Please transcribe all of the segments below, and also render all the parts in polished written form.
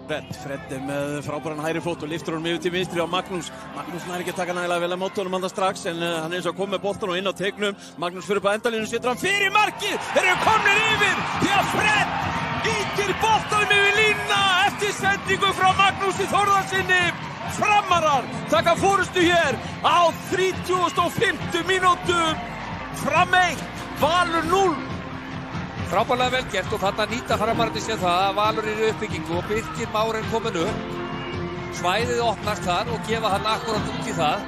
Fred með frábæran hægri fót og lyftur honum yfir til vinstri á Magnús. Magnús nær ekki að taka nægilega vel að móta honum andan strax en hann er eins og að koma með boltan og inn á teiknum. Magnús fyrir upp á endalínu, setur hann fyrir markið. Þeir eru komnir yfir því að Fred ýtir boltanum yfir línuna eftir sendingu frá Magnúsi Þórðarsyni. Framarar taka forystu hér á 35. mínútu. Fram 1, Valur 0. Frábærlega vel gert og þarna nýta framararnir sér það að Valur er í uppbyggingu og Birkir Már er kominn upp. Svæðið opnast þar og gefa hann akkurat út í það.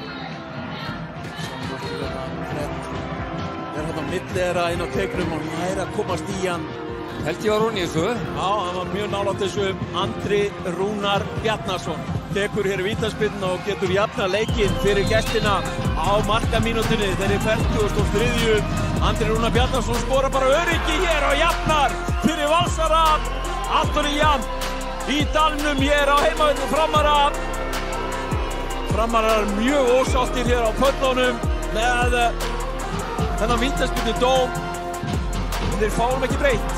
Fred er hérna á milli þeirra inn á teiknum og nær að komast í hann. Held ég var hún í þessu. Já, hann var mjög nálægt þessu. Andri Rúnar Bjarnason tekur hér vítaspyrnu og getur jafna leikinn fyrir gestina á markamínútunni. Þeir eru 43. Andri Rúnar Bjarnason skora bara öryggi hér og jafnar fyrir Valsara. Allt orðið jafnt í dalnum hér á heimavelli Framara. Framarar mjög ósáttir hér á pöllunum með þennan vítaspyrnu dóm. Þeir fáum ekki breytt.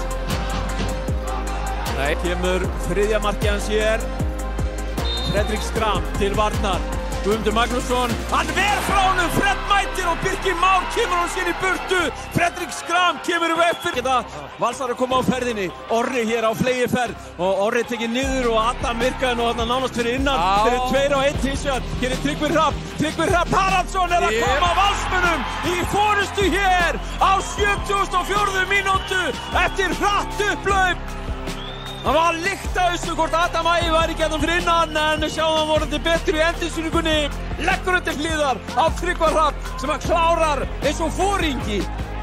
Nei, kemur þriðja markið hans hér. Fredrik Skram til varnar. Guðmundur Magnússon, hann ver frá honum, Fred mætir og Birkir Már kemur hann sér í burtu. Fredrik Skram kemur í veg fyrir þetta. Valsar að koma á ferðinni. Orri hér á flegiferð og Orri tekið niður og Adam virkaði nú þarna nánast fyrir innan. Þeir eru 2-1 hinsvegar. Hér er Tryggvi Hrafn. Tryggvi Hrafn Haraldsson er að koma Valsmönnum í forystu hér á 74. mínútu eftir hratt upphlaup. Það var lykt af þessu hvort Adam Ægir var ekki hérna fyrir innan en sjáum hann vorandi betur í endursýningunni. Leggur undir hliðar á Tryggva Hrafn sem hann klárar eins og foringi.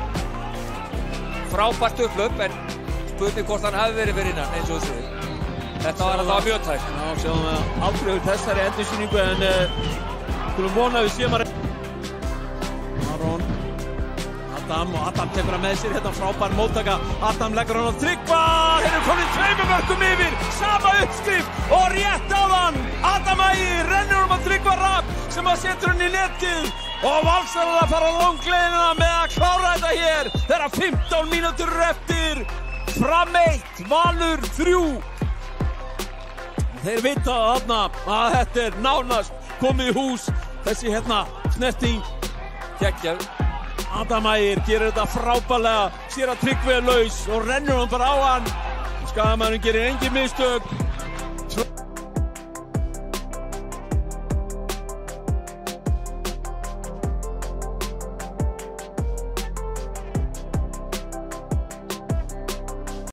Frábært upphlaup en spurning hvort hann hafi verið fyrir innan eins og þessu. Þetta var alltaf mjög tækt. Já, sjáum við aldrei úr þessari endursýningu en skulum vona að við séum að Aron Adam tekur hann með sér hérna frábær móttaka. Adam leggur hann á Tryggva. Þeir eru komin 2 mörkum yfir. Sama uppskrift og rétt á hann. Adam Ægir rennur á Tryggva Hrafn sem að setur hann í netið. Og Valsar að fara langleiðina með að klára þetta hér. Þeirra 15 mínútur eftir. Fram 1, Valur 3. Þeir vita þarna að þetta er nánast komið í hús. Þessi hérna snerting. Geggjað. Adam Ægir gerir þetta frábærlega, sér að Tryggvi er laus og rennur hann bara á hann. Skagamæðurinn gerir engin mistök.